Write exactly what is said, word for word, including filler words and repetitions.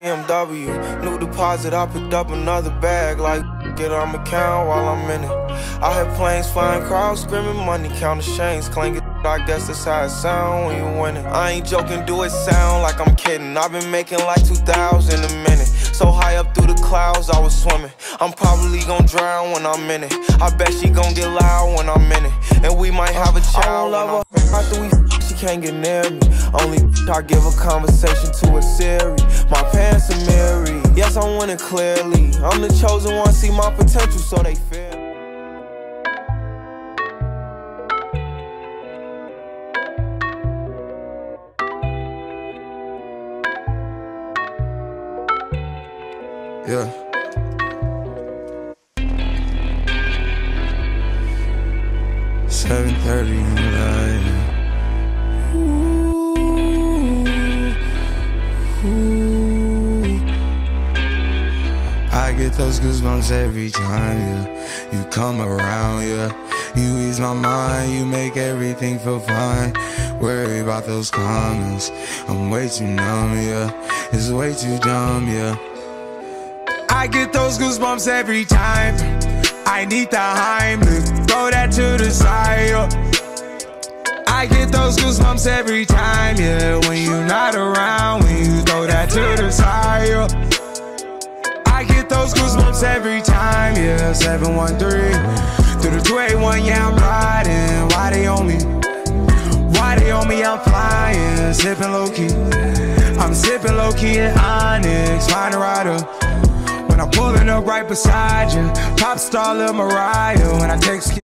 B M W, new deposit, I picked up another bag. Like, get on my count while I'm in it. I hear planes flying, crowds screaming, money counting chains clanking. I guess that's how it sound when you winning. I ain't joking, do it sound like I'm kidding. I've been making like two thousand a minute. So high up through the clouds, I was swimming. I'm probably gon' drown when I'm in it. I bet she gon' get loud when I'm in it. And we might have a child. I don't love her after we f she can't get near me. Only I give a conversation to a Siri. My pants are mirrored. Yes, I'm winning clearly. I'm the chosen one, see my potential, so they fear. Yeah. seven thirty in the night. Ooh, ooh. I get those goosebumps every time, yeah. You come around, yeah. You ease my mind, you make everything feel fine. Worry about those comments, I'm way too numb, yeah. It's way too dumb, yeah. I get those goosebumps every time. I need the Heimlich, throw that to the side, yeah. I get those goosebumps every time, yeah. When you're not around, when you throw that to the side, yeah. I get those goosebumps every time, yeah. seven one three through the two eight one, yeah, I'm riding. Why they on me? Why they on me? I'm flying, sipping low-key. I'm sipping low-key in Onyx, find a rider. When I'm pulling up right beside you, pop star Lil Mariah. When I text